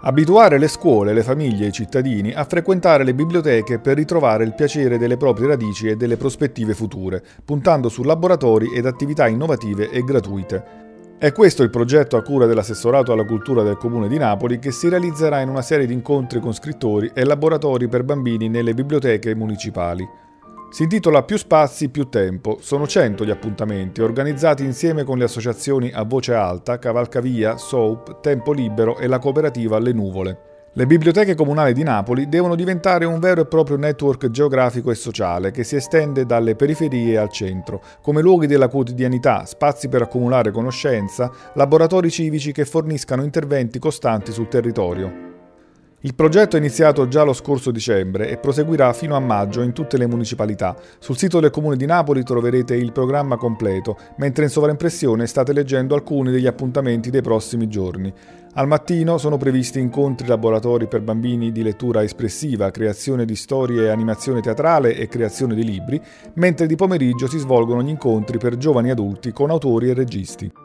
Abituare le scuole, le famiglie e i cittadini a frequentare le biblioteche per ritrovare il piacere delle proprie radici e delle prospettive future, puntando su laboratori ed attività innovative e gratuite. È questo il progetto a cura dell'Assessorato alla Cultura del Comune di Napoli, che si realizzerà in una serie di incontri con scrittori e laboratori per bambini nelle biblioteche municipali. Si intitola Più spazi, più tempo. Sono 100 gli appuntamenti, organizzati insieme con le associazioni A Voce Alta, Cavalcavia, Soap, Tempo Libero e la cooperativa Le Nuvole. Le biblioteche comunali di Napoli devono diventare un vero e proprio network geografico e sociale che si estende dalle periferie al centro, come luoghi della quotidianità, spazi per accumulare conoscenza, laboratori civici che forniscano interventi costanti sul territorio. Il progetto è iniziato già lo scorso dicembre e proseguirà fino a maggio in tutte le municipalità. Sul sito del Comune di Napoli troverete il programma completo, mentre in sovraimpressione state leggendo alcuni degli appuntamenti dei prossimi giorni. Al mattino sono previsti incontri laboratori per bambini di lettura espressiva, creazione di storie e animazione teatrale e creazione di libri, mentre di pomeriggio si svolgono gli incontri per giovani adulti con autori e registi.